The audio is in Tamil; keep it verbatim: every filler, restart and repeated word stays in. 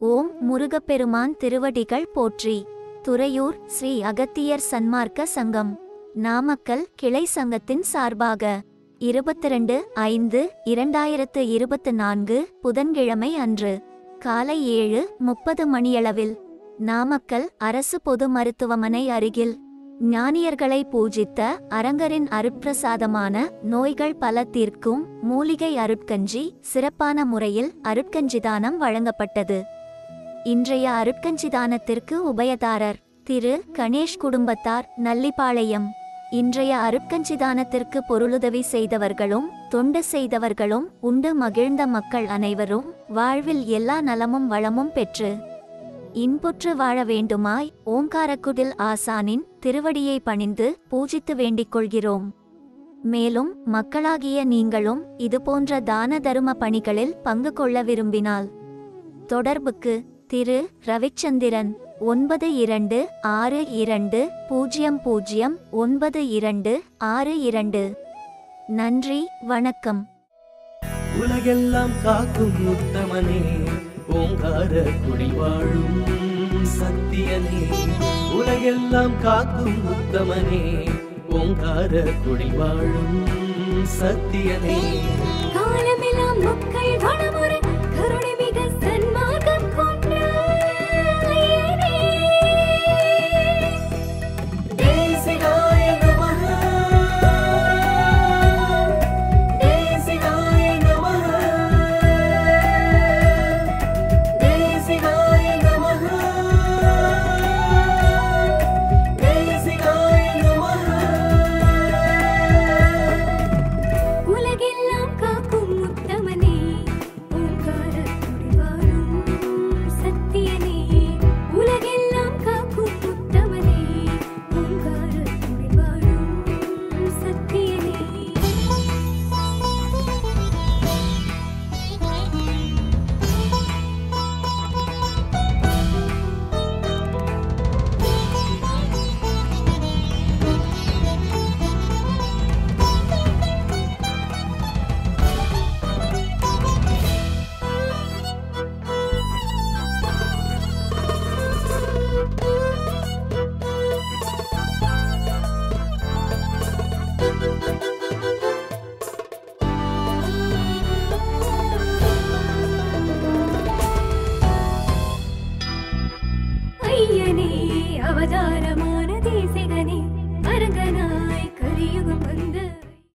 ஓம் முருகப்பெருமான் திருவடிகள் போற்றி. துறையூர் ஸ்ரீ அகத்தியர் சன்மார்க்க சங்கம் நாமக்கல் கிளை சங்கத்தின் சார்பாக இருபத்திரண்டு ஐந்து இரண்டாயிரத்து இருபத்து நான்கு புதன்கிழமை அன்று காலை ஏழு முப்பது மணியளவில் நாமக்கல் அரசு பொது மருத்துவமனை அருகில் ஞானியர்களை பூஜித்த அரங்கரின் அருட்பிரசாதமான நோய்கள் பல தீர்க்கும் மூலிகை அருட்கஞ்சி சிறப்பான முறையில் அருட்கஞ்சிதானம் வழங்கப்பட்டது. இன்றைய அருட்கஞ்சிதானத்திற்கு உபயதாரர் திரு கணேஷ் குடும்பத்தார் நல்லிப்பாளையம். இன்றைய அருட்கஞ்சிதானத்திற்கு பொருளுதவி செய்தவர்களும் தொண்டு செய்தவர்களும் உண்டு மகிழ்ந்த மக்கள் அனைவரும் வாழ்வில் எல்லா நலமும் வளமும் பெற்று இன்புற்று வாழ வேண்டுமாய் ஓங்காரக்குடில் ஆசானின் திருவடியை பணிந்து பூஜித்து வேண்டிக் கொள்கிறோம். மேலும் மக்களாகிய நீங்களும் இதுபோன்ற தான தரும பணிகளில் பங்கு கொள்ள விரும்பினால் தொடர்புக்கு திரு ரவிச்சந்திரன் ஒன்பது இரண்டு ஆறு இரண்டு பூஜ்ஜியம் பூஜ்ஜியம் ஒன்பது இரண்டு ஆறு இரண்டு. நன்றி, வணக்கம். உலகெல்லாம் காக்கும் உத்தமனே, ஓங்கார குடி வாழும் சத்தியனே. உலகெல்லாம் காக்கும் உத்தமனே, ஓங்கார குடி வாழும் சத்தியனே. காலமெல்லாம்